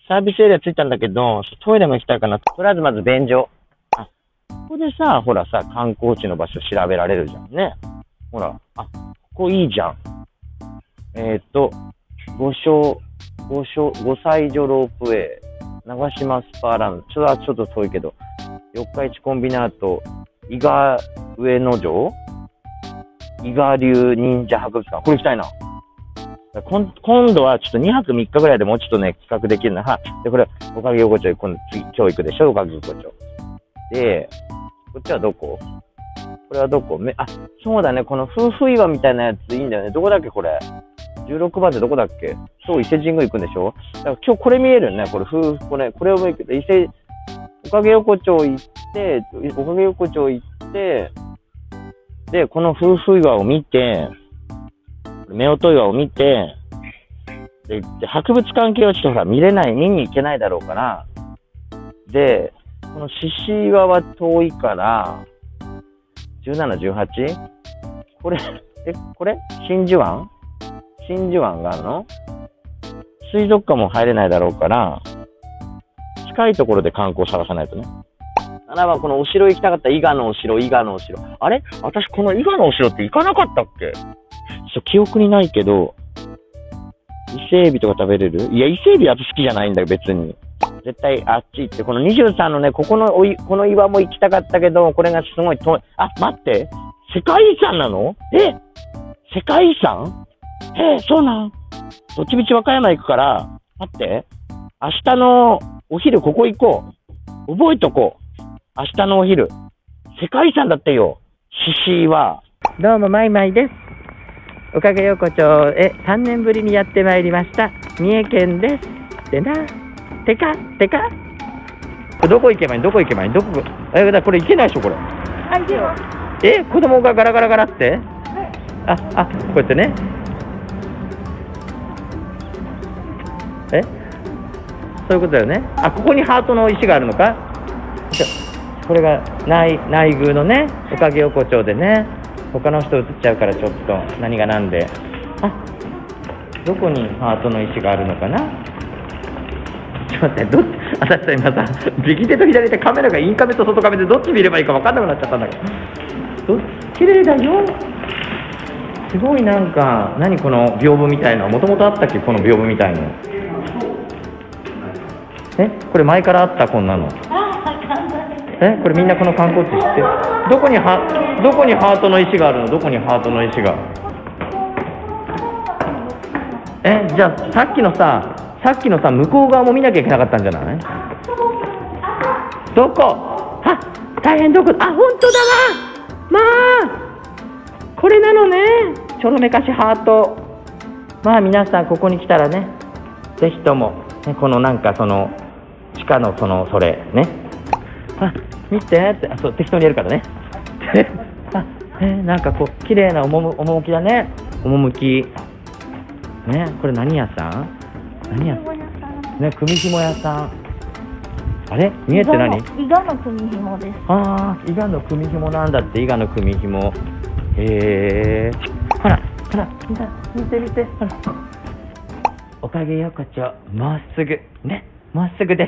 サービスエリア着いたんだけど、トイレも行きたいかな。とりあえずまず便所。あ、ここでさ、ほらさ、観光地の場所調べられるじゃんね。ほら、あ、ここいいじゃん。5歳女ロープウェイ、長島スパーランド、ちょっと遠いけど、四日市コンビナート、伊賀上野城、伊賀流忍者博物館、これ行きたいな。今度はちょっと2泊3日ぐらいでもうちょっとね、企画できるな。はで、これ、おかげ横丁、今度今日行くでしょ、おかげ横丁。で、こっちはどこ？これはどこ？あ、そうだね、この夫婦岩みたいなやついいんだよね。どこだっけ、これ。16番でどこだっけ？そう、伊勢神宮行くんでしょ？だから今日これ見えるよね、これ、これを見て、おかげ横丁行って、で、この夫婦岩を見て、夫婦岩を見て、で、博物館系はちょっとほら見に行けないだろうから、で、この獅子岩は遠いから、17、18？ これ真珠湾があるの？水族館も入れないだろうから、近いところで観光探さないとね。7番、このお城行きたかった。伊賀のお城。あれ？私この伊賀のお城って行かなかったっけ？記憶にないけど、伊勢海老とか食べれる？いや、伊勢海老私好きじゃないんだよ、別に。絶対あっち行って、この23のね、この岩も行きたかったけど、これがすごい遠い。あ、待って。世界遺産なの？世界遺産？そうなん？どっちみち和歌山行くから、待って。明日のお昼ここ行こう。覚えとこう。明日のお昼。世界遺産だってよ。獅子岩。どうも、まいまいです。おかげ横丁へ3年ぶりにやってまいりました。三重県です。でな。てかどこ行けばいい？これ行けないでしょ、これ。 あ、いいよ。 子供がガラガラガラって？こうやってね。そういうことだよね。ここにハートの石があるのか？これが内宮のね、おかげ横丁でね、他の人映っちゃうからちょっと何がなんで。どこにハートの石があるのかな？ちょっと待って、私さ、今さ、右手と左手カメラがインカメと外カメでどっち見ればいいか分かんなくなっちゃったんだけど。綺麗だよ。すごいなんか、何この屏風みたいな、もともとあったっけ、この屏風みたいの。これ前からあった、こんなの。これみんなこの観光地知ってる？どこにハートの石があるの？どこにハートの石が。じゃあさっきのさ、向こう側も見なきゃいけなかったんじゃない？どこ？大変どこ？本当だわ。まあこれなのね。ちょろめかしハート。まあ皆さんここに来たらね、ぜひとも、ね、このなんかその地下のそれね、見てって、そう適当にやるからね。なんかこう綺麗な趣だね。趣ね。これ何屋さん？ね、組紐屋さん。あれ見えて何？ 伊賀の組紐です。 伊賀の組紐なんだって。伊賀の組紐。ほら見てほら。おかげ横丁もうすぐです。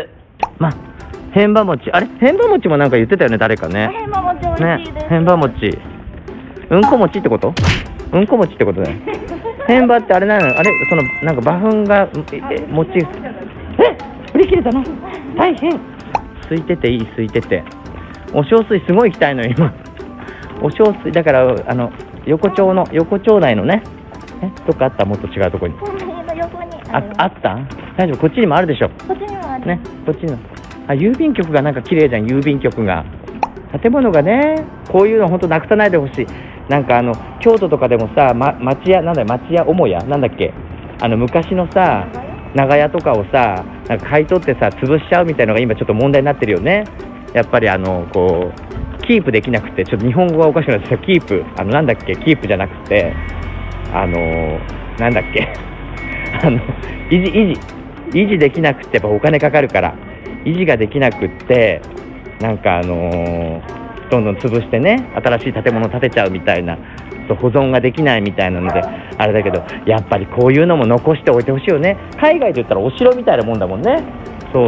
変馬餅、変馬餅もなんか言ってたよね、誰かね。 変馬餅美味しいです。 変馬餅、うんこ餅ってこと？うんこ餅ってことだよ。変馬ってあれなの？そのなんか馬糞が餅。売り切れたの？大変。空いてていい、空いてて。お小水すごい行きたいのよ今。お小水だから横丁内のね。どっかあった？もっと違うとこに。 横にあった？大丈夫？こっちにもあるでしょ。 こっちにもある。 ね、こっちの。郵便局がなんか綺麗じゃん、郵便局が。建物がね、こういうのほんとなくさないでほしい。なんか京都とかでもさ、町屋母屋なんだっけ、昔のさ、長屋とかをさ、なんか買い取ってさ、潰しちゃうみたいなのが今ちょっと問題になってるよね。やっぱりこう、キープできなくて、ちょっと日本語がおかしくなってさ、キープ、なんだっけ、キープじゃなくて、なんだっけ、維持できなくてやっぱお金かかるから、維持ができなくって、なんかどんどん潰してね、新しい建物建てちゃうみたいな、 と保存ができないみたいなのであれだけど、やっぱりこういうのも残しておいてほしいよね。海外で言ったらお城みたいなもんだもんね。そう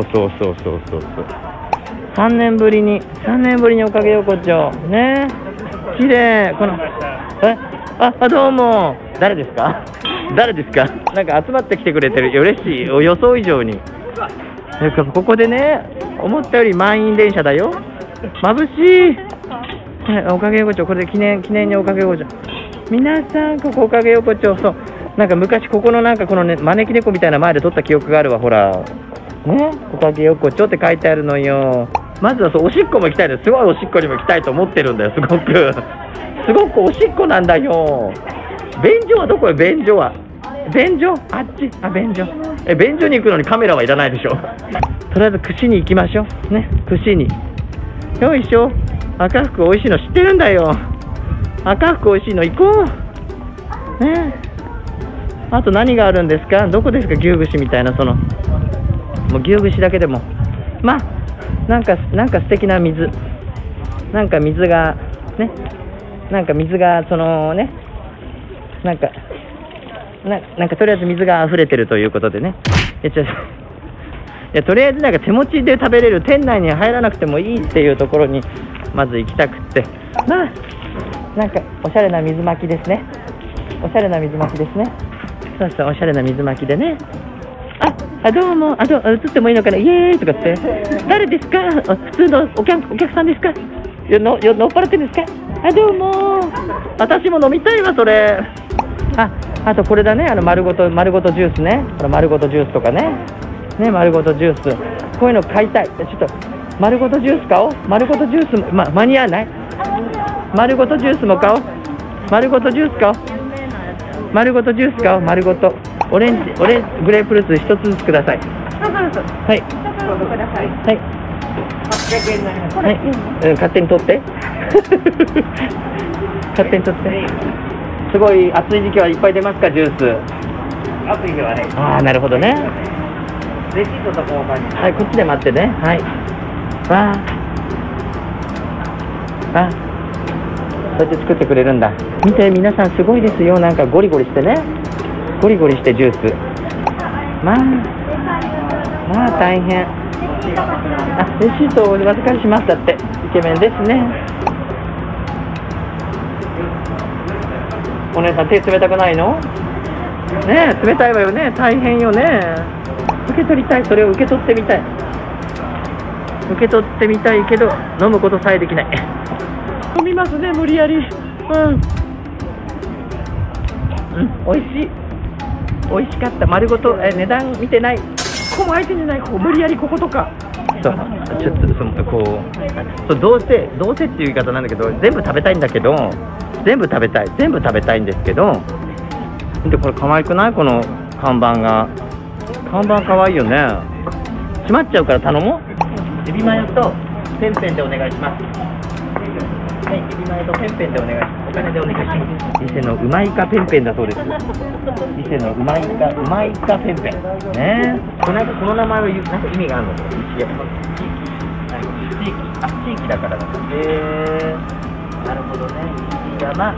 3年ぶりにおかげ横丁ね、綺麗。このどうも、誰ですかなんか集まってきてくれてる、嬉しい、予想以上に。ここでね、思ったより満員電車だよ。眩しい。おかげ横丁、これで記念におかげ横丁。皆さん、ここおかげ横丁、そう、なんか昔ここのなんかこのね、招き猫みたいな前で撮った記憶があるわ、ほら。ね、おかげ横丁って書いてあるのよ。まずはそう、おしっこも行きたいです。すごいおしっこにも行きたいと思ってるんだよ、すごくおしっこなんだよ。便所はどこよ、便所は。便所あっち、便所。便所に行くのにカメラはいらないでしょ。とりあえず串に行きましょう。ね、串に。よいしょ。赤福美味しいの知ってるんだよ。赤福美味しいの行こう。ね。あと何があるんですか？どこですか？牛串みたいな、もう牛串だけでも。なんか素敵な水。なんか水が、ね。なんかとりあえず水が溢れてるということでね。とりあえずなんか手持ちで食べれる、店内に入らなくてもいいっていうところにまず行きたくって、なんかおしゃれな水巻きですね。そうおしゃれな水巻きでね。どうも、映ってもいいのかな、イエーイとかって、誰ですか？普通のお客さんですか？乗っ払ってるんですか？どうも、私も飲みたいわ、それ。あとこれだね、丸ごとジュースね。丸ごとジュースとかね。丸ごとジュース。こういうの買いたい。ちょっと、丸ごとジュース買おう。丸ごとジュースも、間に合わない？丸ごとジュースも買おう。丸ごとジュース買おう。丸ごとジュース買おう。丸ごと。オレンジ、グレープフルーツ一つずつください。はい。はい。800円になります。はい。勝手に取って。勝手に取って。すごい暑い時期はいっぱい出ますか、ジュース。暑い日はね。なるほどね。レシートとかお金。はい、こっちで待ってね。はい。そうやって作ってくれるんだ。見て、皆さんすごいですよ。なんかゴリゴリしてね。ゴリゴリしてジュース。大変。レシートをお預かりします。だって、イケメンですね。お姉さん、手冷たくないの？ねえ、冷たいわよね。大変よね。受け取りたい。それを受け取ってみたい。受け取ってみたいけど、飲むことさえできない。飲みますね、無理やり。美味しい。美味しかった。丸ごと、値段見てない。ここも開いてんじゃない？ここ無理やりこことか。ちょっとどうせっていう言い方なんだけど、全部食べたいんだけど、全部食べたいんですけど、でこれ可愛くない？この看板が。看板可愛いよね。閉まっちゃうから頼もう。エビマヨとペンペンでお願いします。はい、エビマヨとペンペンでお願いします。お金でお願いします。伊勢のうまいかペンペンだそうです。伊勢のうまいかペンペン。ねえ。この名前はなんか意味があるの？地域だからだ。なるほどね。石山。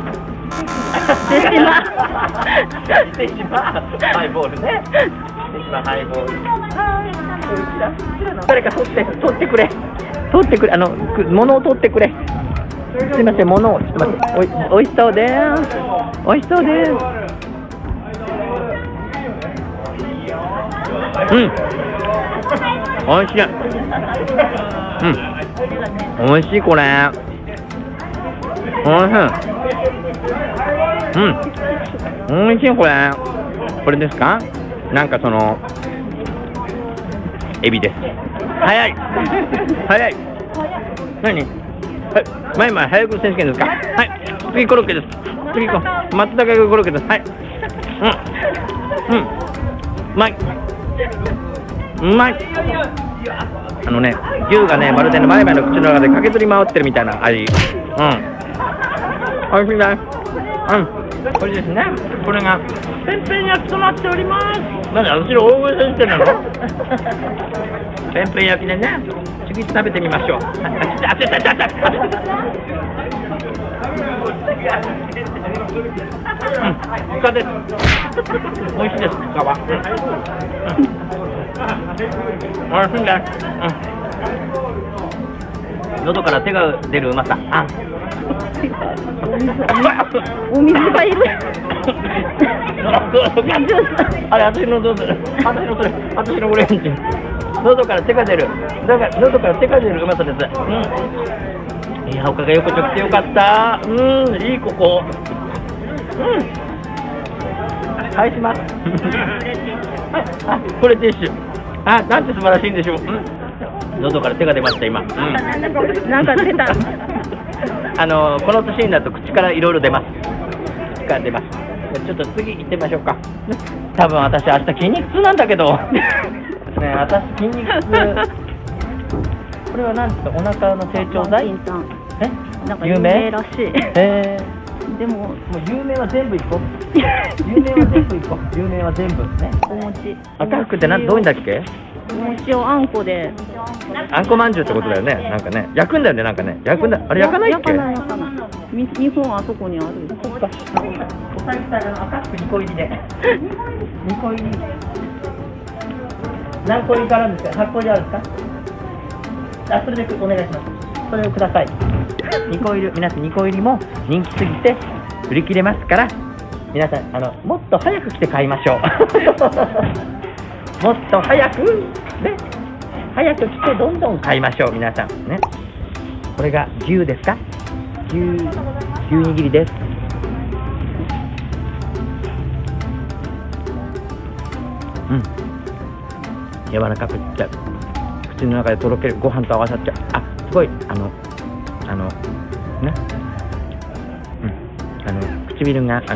手島ハイボールね。手島ハイボール。誰か取ってくれ。物を取ってくれ。すいません、物をちょっと待って。おいしそうです。おいしそうです。おいしい。おいしい、これ。おいしい。おいしい、これ。これですか？なんかエビです。早い。何？前早く選手権ですか？はい。次コロッケです。次松阪コロッケです。はい。うまい。牛がね、まるで前々の口の中で駆けずり回ってるみたいな味。おいしいね。これですね。これがペンペン焼きとなっております。なんで後ろ大食い選手権なの？ペンペン焼きでね。次食べてみましょう。 イカです。美味しいです、イカは。美味しいんだ。喉から手が出るうまさ。 お水がいる。 あれ、私のどうする？私のオレンジ。喉から手が出る。喉から手が出るうまさです。いや、他が横丁来てよかった。いいここ。返します。これティッシュ。なんて素晴らしいんでしょう。喉から手が出ました、今。 なんか出た。 この年になると口からいろいろ出ます。口から出ます。ちょっと次行ってみましょうか。多分私、明日筋肉痛なんだけど。ね、私、筋肉痛。これは何ですか、お腹の成長剤？ なんか有名らしい。でも、 もう有名は全部いこう。有名は全部いこう。有名は全部ね。 お餅。 赤福ってどういうんだっけ？ お餅をあんこで。 あんこまんじゅうってことだよね。なんかね、焼くんだよね、なんかね。焼くんだ。あれ焼かないっけ？ 焼かない。日本あそこにある。 そっか。お財布さん赤福2個入りで。2個入り。何個入りからあるんですか？8個入りあるんですか？それでお願いします。それをください。2個入り、皆さん2個入りも人気すぎて売り切れますから、皆さんもっと早く来て買いましょう。もっと早くね、早く来てどんどん買いましょう、皆さんね。これが牛ですか？牛握りです。柔らかくっちゃう。口の中でとろける。ご飯と合わさっちゃう。すごい唇が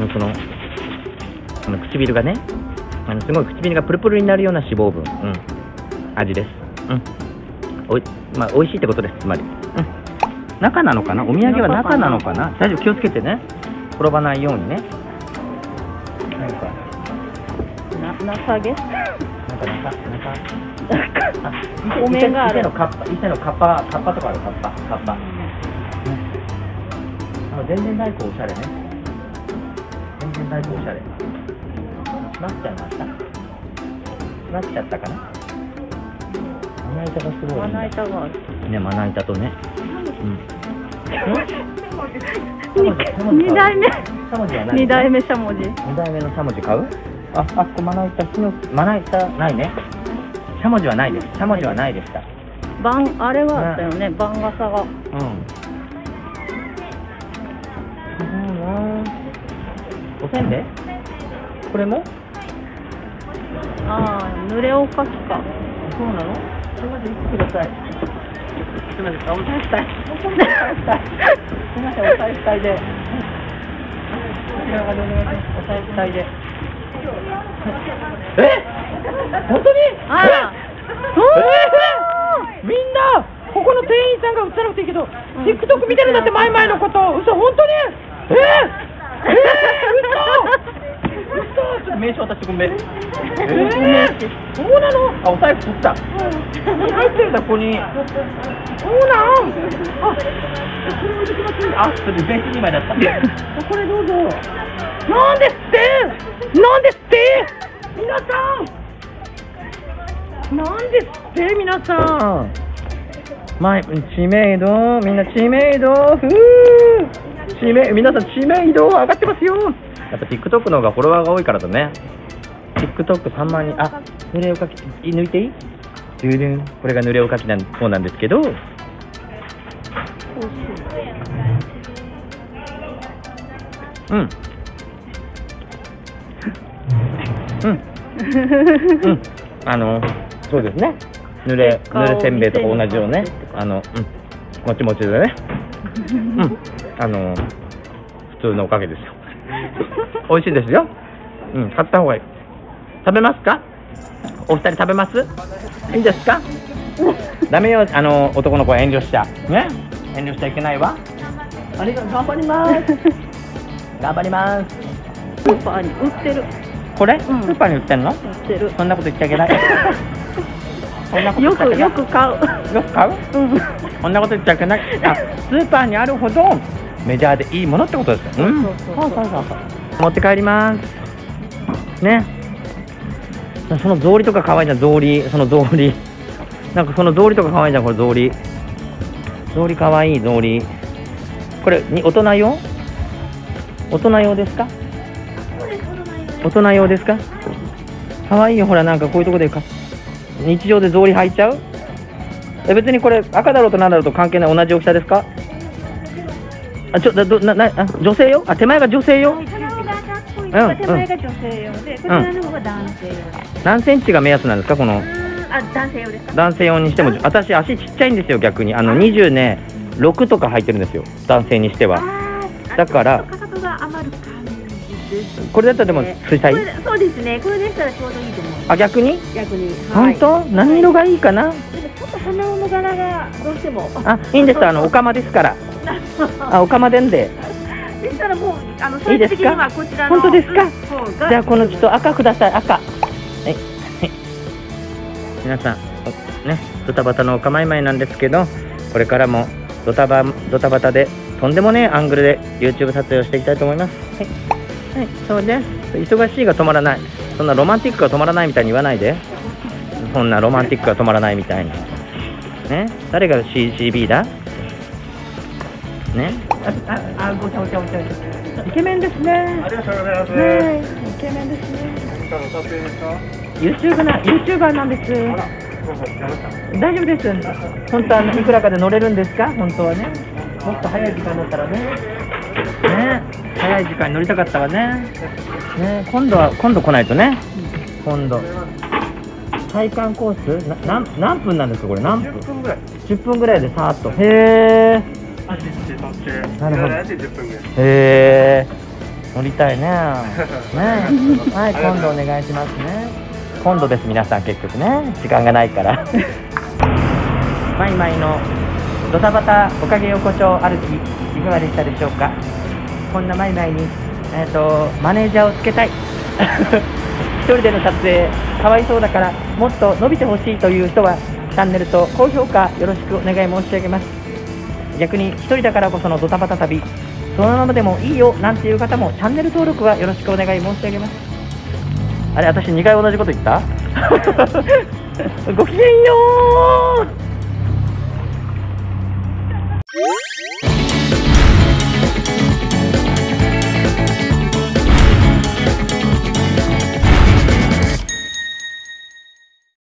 唇がね、すごい唇がプルプルになるような脂肪分、味です。美味しいってことです。つまり、中なのかな。お土産は中なのかな。大丈夫、気をつけてね。転ばないようにね。 中毛？お面がある。 伊勢のカッパとかある。カッパ。全然太鼓おしゃれね。全然太鼓おしゃれ。なっちゃいました。なっちゃったかな。まな板がすごい。 まな板がある。 ね、まな板とね。 2代目。2代目しゃもじ。 2代目のしゃもじ買う？まな板ないね。しゃもじはないです。しゃもじはないでした。 あれはあったよね。番傘が。 おせんべい？これも？ 濡れおかきか。 そうなの？すみません、ください。すみません、お財布したい。すみません、お財布したいで。こちらがお願いします。お財布したいで。本当に？みんな、ここの店員さんが映さなくていいけど、TikTok 見てるんだって、前々のこと。嘘、本当に？嘘！ちょっと名刺渡してごめん。そうなの？お財布取った。入ってるんだ、ここに。そうなん？それ名刺2枚だった。これどうぞ。なんですって皆さん。なんですって皆さん。知名度、みんな知名度。皆さん知名度上がってますよ。やっぱ TikTok の方がフォロワーが多いからだね。TikTok3万人。濡れおかき抜いていい？これが濡れおかきそうなんですけど。そうですね。濡れせんべいとか同じようね。もちもちでね。普通のおかげですよ。美味しいですよ。買った方がいい。食べますか？お二人食べます？いいんですか？ダメよ、男の子は遠慮しちゃね。遠慮しちゃいけないわ。頑張ります。頑張ります。 スーパーに売ってる。 これ？スーパーに売ってんの？売ってる。そんなこと言っちゃいけない。 よく買う。 よく買う？そんなこと言っちゃいけない。スーパーにあるほどメジャーでいいものってことですよ。うん。そうそうそう。持って帰ります。ね。その草履とか可愛いじゃん、草履。その草履。なんかその草履とか可愛いじゃん、これ草履。草履可愛い草履。これに大人用？大人用ですか？大人用ですか？可愛いよ、ほら、なんかこういうとこで日常で草履履いちゃう？別にこれ赤だろうとなんだろうと関係ない、同じ大きさですか？女性用？手前が女性用？手前が女性用で、こちらの方が男性用。何センチが目安なんですか、この？男性用です。男性用にしても、私足ちっちゃいんですよ、逆に。20ね、6とか履いてるんですよ、男性にしては。だから。これだったらでも水彩？ そうですね。これでしたらちょうどいいと思います。 逆に？ 逆に。 本当？何色がいいかな？ ちょっと鼻緒の柄がどうしても。 いいんです。お釜ですから。お釜でんで。 でしたらもう最終的にはこちらの。 本当ですか？じゃあこのちょっと赤ください。赤。はい。皆さんね、ドタバタのお構い前なんですけど、これからもドタバタでとんでもねえアングルで YouTube 撮影をしていきたいと思います。はい。はい、そうです。忙しいが止まらない。そんなロマンティックが止まらないみたいに言わないで。そんなロマンティックが止まらないみたいに。ね、誰が CCB だ？ね。ごちゃごちゃごちゃ。イケメンですね。 ありがとうございます。 イケメンですね。 撮影ですか ？YouTuber なんです。大丈夫です。本当はいくらかで乗れるんですか？本当はね。もっと早い時間だったらね。ね、早い時間に乗りたかったわね。ね、今度来ないとね。今度。体感コース何分なんですかこれ？何分？10分ぐらい。10分ぐらいでさーっと。へー。なるほど。へー。乗りたいね。ね。はい、今度お願いしますね。今度です、皆さん、結局ね。時間がないから。マイマイのドタバタおかげ横丁歩き、いかがでしたでしょうか？こんなマイマイに、マネージャーをつけたい。一人での撮影、かわいそうだから、もっと伸びてほしいという人は、チャンネルと高評価よろしくお願い申し上げます。逆に一人だからこそのドタバタ旅、そのままでもいいよなんていう方もチャンネル登録はよろしくお願い申し上げます。あれ、私2回同じこと言った？ごきげんよう。